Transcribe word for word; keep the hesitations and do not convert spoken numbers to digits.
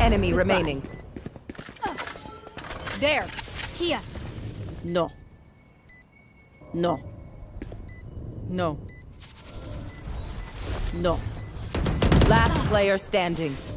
enemy remaining. There. Here. No. No. No. No. Last player standing.